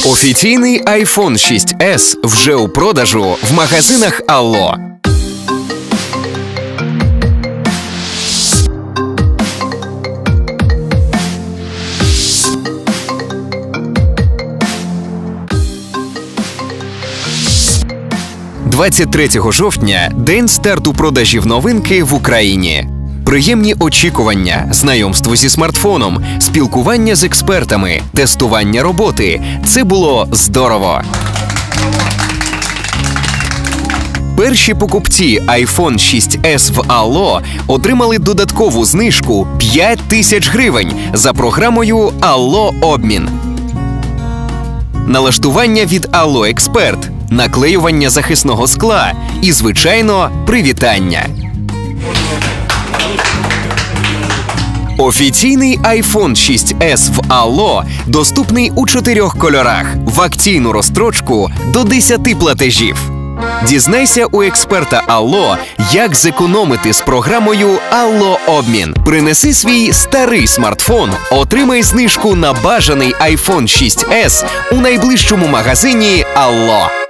Офіційний iPhone 6s вже у продажу в магазинах Allo. – 23 жовтня – день старту продажів новинки в Україні. Приємні очікування, знайомство зі смартфоном, спілкування з експертами, тестування роботи – це було здорово. Перші покупці iPhone 6s в Allo отримали додаткову знижку 5000 гривень за програмою Allo Обмін. Налаштування від Allo Експерт, наклеювання захисного скла і, звичайно, привітання. Офіційний iPhone 6s в Allo доступний у 4 кольорах, в акційну розстрочку до 10 платежів. Дізнайся у експерта Allo, як зекономити з програмою Allo Обмін. Принеси свій старий смартфон, отримай знижку на бажаний iPhone 6s у найближчому магазині Allo.